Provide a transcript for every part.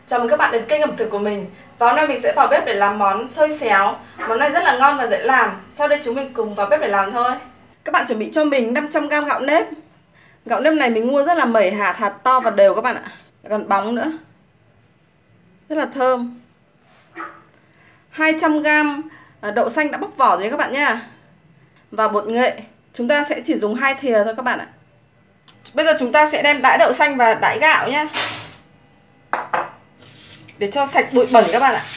Chào mừng các bạn đến kênh ẩm thực của mình. Và hôm nay mình sẽ vào bếp để làm món xôi xéo. Món này rất là ngon và dễ làm. Sau đây chúng mình cùng vào bếp để làm thôi. Các bạn chuẩn bị cho mình 500g gạo nếp. Gạo nếp này mình mua rất là mẩy hạt, hạt to và đều các bạn ạ. Còn bóng nữa. Rất là thơm. 200g đậu xanh đã bóc vỏ rồi các bạn nha. Và bột nghệ. Chúng ta sẽ chỉ dùng 2 thìa thôi các bạn ạ. Bây giờ chúng ta sẽ đem đãi đậu xanh và đãi gạo nhé, để cho sạch bụi bẩn các bạn ạ.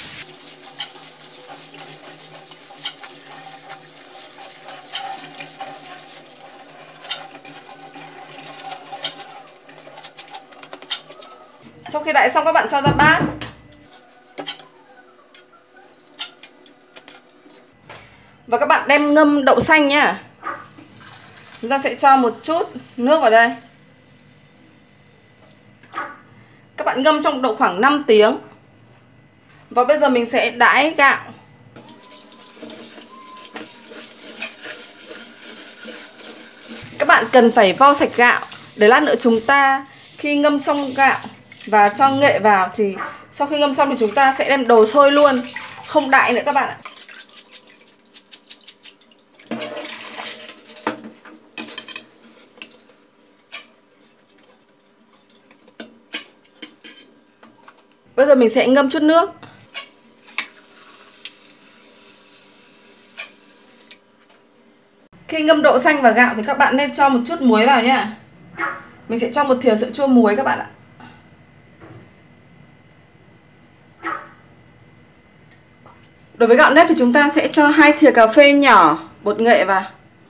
Sau khi đãi xong các bạn cho ra bát. Và các bạn đem ngâm đậu xanh nhá. Chúng ta sẽ cho một chút nước vào đây. Các bạn ngâm trong độ khoảng 5 tiếng. Và bây giờ mình sẽ đãi gạo. Các bạn cần phải vo sạch gạo, để lát nữa chúng ta khi ngâm xong gạo và cho nghệ vào thì sau khi ngâm xong thì chúng ta sẽ đem đổ sôi luôn, không đãi nữa các bạn ạ. Bây giờ mình sẽ ngâm chút nước. Khi ngâm đậu xanh và gạo thì các bạn nên cho một chút muối vào nhá. Mình sẽ cho một thìa sữa chua muối các bạn ạ. Đối với gạo nếp thì chúng ta sẽ cho 2 thìa cà phê nhỏ bột nghệ vào.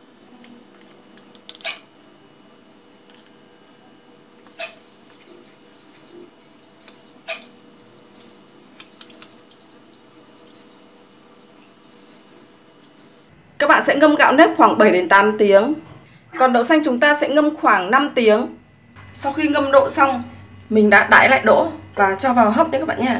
Các bạn sẽ ngâm gạo nếp khoảng 7 đến 8 tiếng. Còn đậu xanh chúng ta sẽ ngâm khoảng 5 tiếng. Sau khi ngâm đậu xong, mình đã đãi lại đỗ và cho vào hấp đấy các bạn nhé.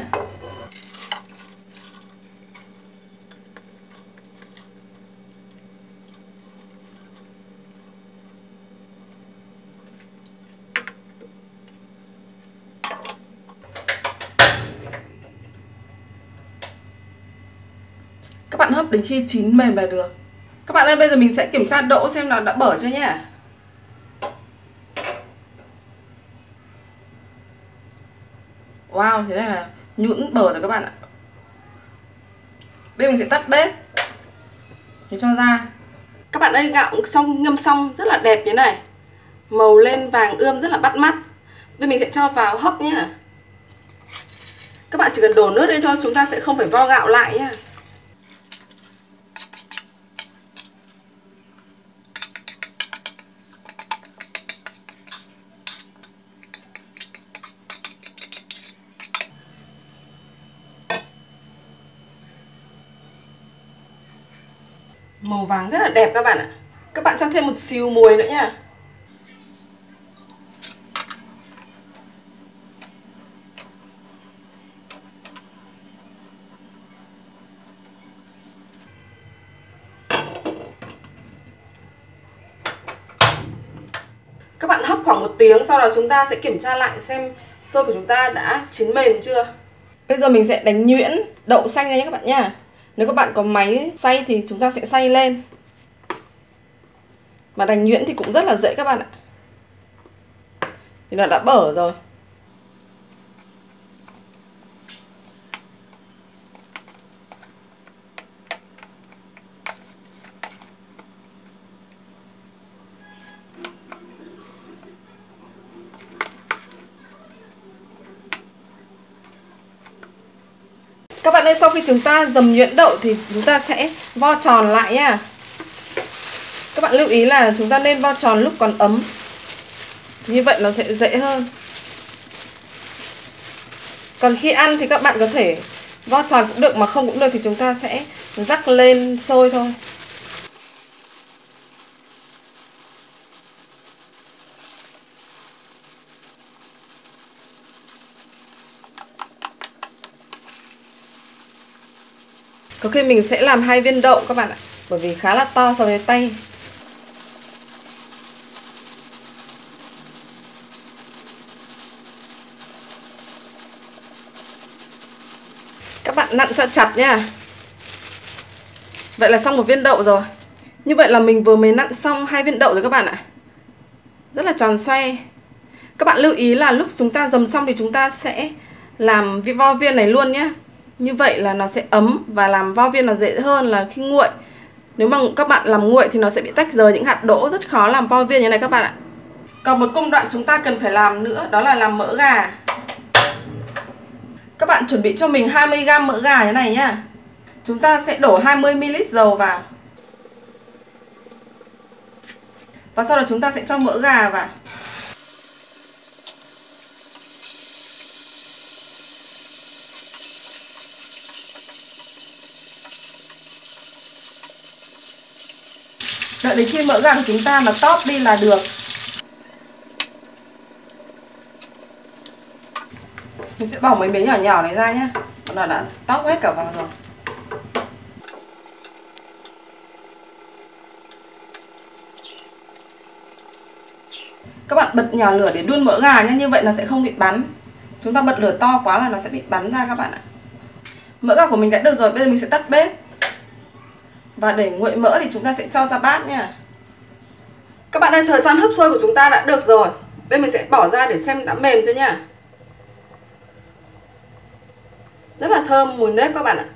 Các bạn hấp đến khi chín mềm là được. Các bạn ơi, bây giờ mình sẽ kiểm tra đỗ xem nó đã bở chưa nhé. Wow, thế này là nhũn bở rồi các bạn ạ. Bây giờ mình sẽ tắt bếp để cho ra. Các bạn ơi, gạo xong ngâm xong rất là đẹp như này, màu lên vàng ươm rất là bắt mắt. Bây giờ mình sẽ cho vào hấp nhé. Các bạn chỉ cần đổ nước đây thôi, chúng ta sẽ không phải vo gạo lại nhé. Màu vàng rất là đẹp các bạn ạ. Các bạn cho thêm một xíu muối nữa nha. Các bạn hấp khoảng 1 tiếng, sau đó chúng ta sẽ kiểm tra lại xem xôi của chúng ta đã chín mềm chưa. Bây giờ mình sẽ đánh nhuyễn đậu xanh ra nhé các bạn nha. Nếu các bạn có máy xay thì chúng ta sẽ xay lên. Mà đánh nhuyễn thì cũng rất là dễ các bạn ạ. Thì nó đã bở rồi. Các bạn ơi, sau khi chúng ta dầm nhuyễn đậu thì chúng ta sẽ vo tròn lại nha. Các bạn lưu ý là chúng ta nên vo tròn lúc còn ấm. Như vậy nó sẽ dễ hơn. Còn khi ăn thì các bạn có thể vo tròn cũng được, mà không cũng được thì chúng ta sẽ rắc lên xôi thôi. Có khi mình sẽ làm 2 viên đậu các bạn ạ, bởi vì khá là to so với tay. bạn nặn cho chặt nha. Vậy là xong một viên đậu rồi. Như vậy là mình vừa mới nặn xong 2 viên đậu rồi các bạn ạ. Rất là tròn xoay. Các bạn lưu ý là lúc chúng ta dầm xong thì chúng ta sẽ làm vo viên này luôn nhé. Như vậy là nó sẽ ấm và làm vo viên nó dễ hơn là khi nguội. Nếu mà các bạn làm nguội thì nó sẽ bị tách rời những hạt đỗ, rất khó làm vo viên như này các bạn ạ. Còn một công đoạn chúng ta cần phải làm nữa, đó là làm mỡ gà. Các bạn chuẩn bị cho mình 20g mỡ gà như này nhá. Chúng ta sẽ đổ 20ml dầu vào. Và sau đó chúng ta sẽ cho mỡ gà vào. Đợi đến khi mỡ gà của chúng ta mà tóp đi là được. Mình sẽ bỏ mấy miếng nhỏ nhỏ này ra nhé. Nó đã tóp hết cả vào rồi. Các bạn bật nhỏ lửa để đun mỡ gà nhé. Như vậy nó sẽ không bị bắn. Chúng ta bật lửa to quá là nó sẽ bị bắn ra các bạn ạ. Mỡ gà của mình đã được rồi. Bây giờ mình sẽ tắt bếp. Và để nguội mỡ thì chúng ta sẽ cho ra bát nha. Các bạn ơi, thời gian hấp sôi của chúng ta đã được rồi. Bây giờ mình sẽ bỏ ra để xem đã mềm chưa nha. Rất là thơm mùi nếp các bạn ạ.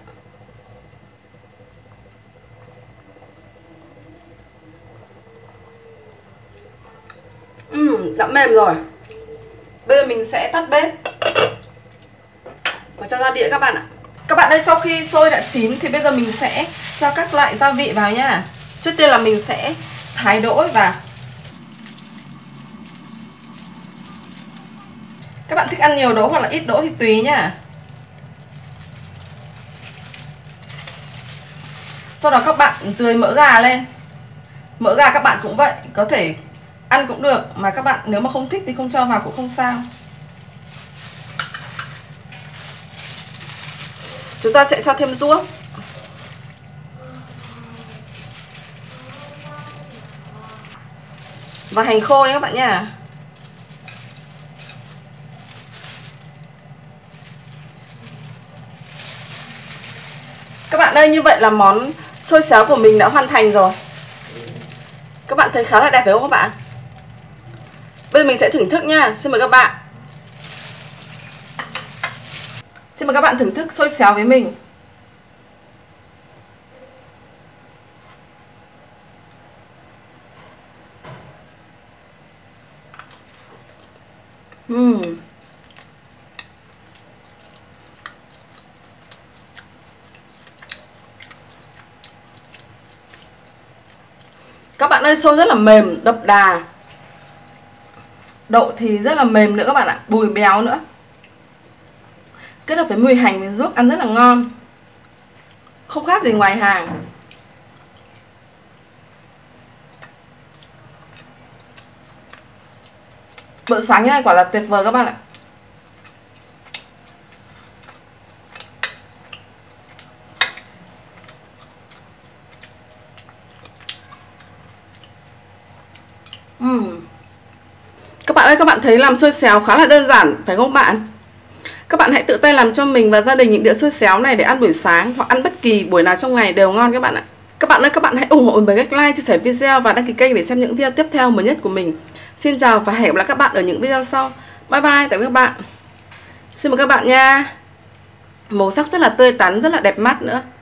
Đã mềm rồi. Bây giờ mình sẽ tắt bếp và cho ra đĩa các bạn ạ. Các bạn ơi, sau khi xôi đã chín thì bây giờ mình sẽ cho các loại gia vị vào nha. Trước tiên là mình sẽ thái đỗ vào. Các bạn thích ăn nhiều đỗ hoặc là ít đỗ thì tùy nhá. Sau đó các bạn rưới mỡ gà lên. Mỡ gà các bạn cũng vậy, có thể ăn cũng được, mà các bạn nếu mà không thích thì không cho vào cũng không sao. Chúng ta sẽ cho thêm ruốc. Và hành khô nhé các bạn nha. Các bạn ơi, như vậy là món xôi xéo của mình đã hoàn thành rồi. Các bạn thấy khá là đẹp phải không các bạn? Bây giờ mình sẽ thưởng thức nha. Xin mời các bạn. Xin mời các bạn thưởng thức xôi xéo với mình. Các bạn ơi, xôi rất là mềm, đậm đà. Đậu thì rất là mềm nữa các bạn ạ, bùi béo nữa. Kết hợp với mùi hành với ruốc ăn rất là ngon. Không khác gì ngoài hàng. Bữa sáng như này quả là tuyệt vời các bạn ạ. Các bạn ơi, các bạn thấy làm xôi xéo khá là đơn giản phải không bạn? Các bạn hãy tự tay làm cho mình và gia đình những đĩa xôi xéo này để ăn buổi sáng hoặc ăn bất kỳ buổi nào trong ngày đều ngon các bạn ạ. Các bạn ơi, các bạn hãy ủng hộ mình bằng cách like, chia sẻ video và đăng ký kênh để xem những video tiếp theo mới nhất của mình. Xin chào và hẹn gặp lại các bạn ở những video sau. Bye bye, tạm biệt các bạn. Xin mời các bạn nha. Màu sắc rất là tươi tắn, rất là đẹp mắt nữa.